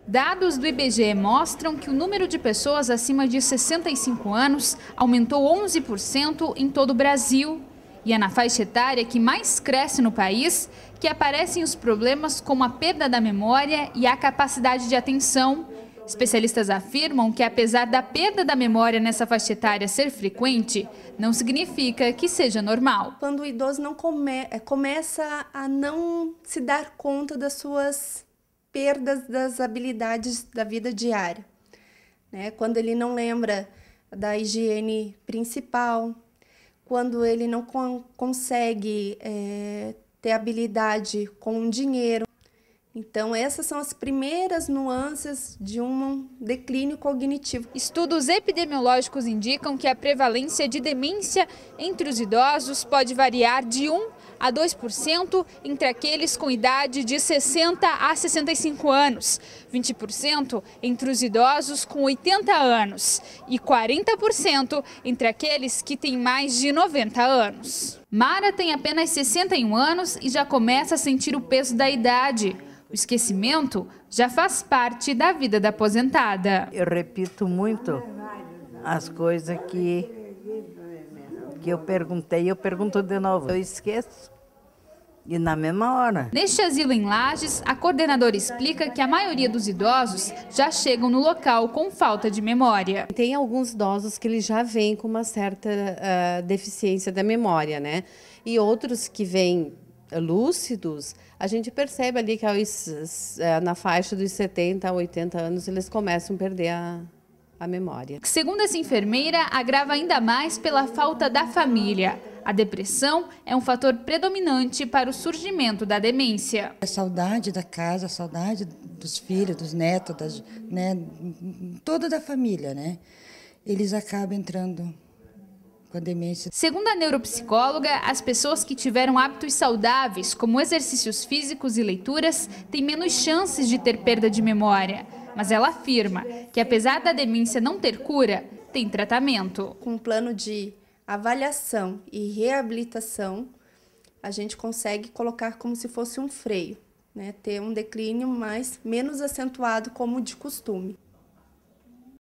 Dados do IBGE mostram que o número de pessoas acima de 65 anos aumentou 11% em todo o Brasil. E é na faixa etária que mais cresce no país que aparecem os problemas como a perda da memória e a capacidade de atenção. Especialistas afirmam que, apesar da perda da memória nessa faixa etária ser frequente, não significa que seja normal. Quando o idoso não começa a não se dar conta das suas perdas das habilidades da vida diária, né? Quando ele não lembra da higiene principal, quando ele não consegue ter habilidade com o dinheiro. Então, essas são as primeiras nuances de um declínio cognitivo. Estudos epidemiológicos indicam que a prevalência de demência entre os idosos pode variar de 1 a 2% entre aqueles com idade de 60 a 65 anos, 20% entre os idosos com 80 anos e 40% entre aqueles que têm mais de 90 anos. Mara tem apenas 61 anos e já começa a sentir o peso da idade. O esquecimento já faz parte da vida da aposentada. Eu repito muito as coisas que eu perguntei, eu pergunto de novo. Eu esqueço e na mesma hora. Neste asilo em Lages, a coordenadora explica que a maioria dos idosos já chegam no local com falta de memória. Tem alguns idosos que eles já vêm com uma certa deficiência da memória, né? E outros que vêm lúcidos, a gente percebe ali que na faixa dos 70 a 80 anos eles começam a perder a memória. Segundo essa enfermeira, agrava ainda mais pela falta da família. A depressão é um fator predominante para o surgimento da demência. A saudade da casa, a saudade dos filhos, dos netos, toda da família, né? Eles acabam entrando com a demência. Segundo a neuropsicóloga, as pessoas que tiveram hábitos saudáveis, como exercícios físicos e leituras, têm menos chances de ter perda de memória. Mas ela afirma que, apesar da demência não ter cura, tem tratamento. Com um plano de avaliação e reabilitação, a gente consegue colocar como se fosse um freio, né? Ter um declínio menos acentuado como de costume.